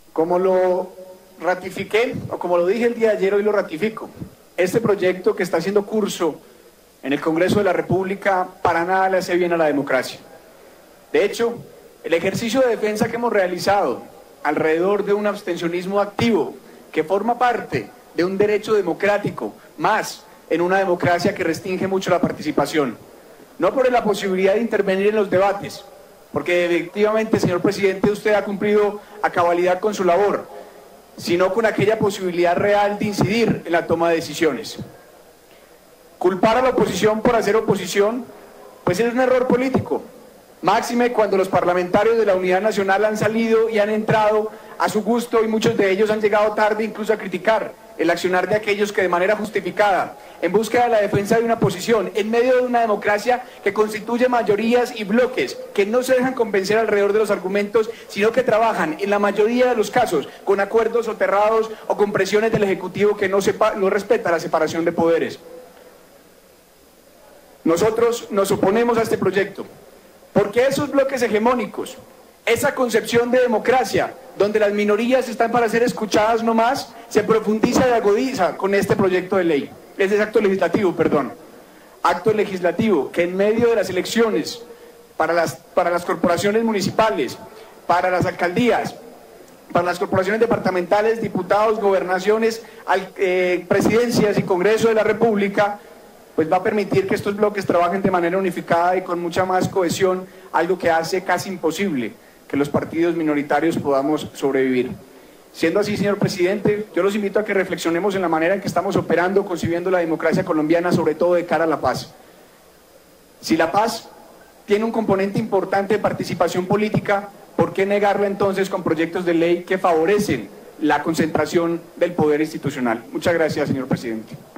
Como lo ratifiqué, o como lo dije el día de ayer, hoy lo ratifico. Este proyecto que está haciendo curso en el Congreso de la República para nada le hace bien a la democracia. De hecho, el ejercicio de defensa que hemos realizado alrededor de un abstencionismo activo, que forma parte de un derecho democrático, más en una democracia que restringe mucho la participación, no por la posibilidad de intervenir en los debates, porque efectivamente, señor presidente, usted ha cumplido a cabalidad con su labor, sino con aquella posibilidad real de incidir en la toma de decisiones. Culpar a la oposición por hacer oposición, pues es un error político, máxime cuando los parlamentarios de la Unidad Nacional han salido y han entrado a su gusto y muchos de ellos han llegado tarde incluso a criticar el accionar de aquellos que de manera justificada, en búsqueda de la defensa de una posición, en medio de una democracia que constituye mayorías y bloques, que no se dejan convencer alrededor de los argumentos, sino que trabajan en la mayoría de los casos con acuerdos soterrados o con presiones del Ejecutivo que no respeta la separación de poderes. Nosotros nos oponemos a este proyecto, porque esos bloques hegemónicos, esa concepción de democracia, donde las minorías están para ser escuchadas no más, se profundiza y agudiza con este proyecto de ley. Ese acto legislativo, acto legislativo que en medio de las elecciones para las corporaciones municipales, para las alcaldías, para las corporaciones departamentales, diputados, gobernaciones, presidencias y Congreso de la República, pues va a permitir que estos bloques trabajen de manera unificada y con mucha más cohesión, algo que hace casi imposible que los partidos minoritarios podamos sobrevivir. Siendo así, señor presidente, yo los invito a que reflexionemos en la manera en que estamos operando, concibiendo la democracia colombiana, sobre todo de cara a la paz. Si la paz tiene un componente importante de participación política, ¿por qué negarla entonces con proyectos de ley que favorecen la concentración del poder institucional? Muchas gracias, señor presidente.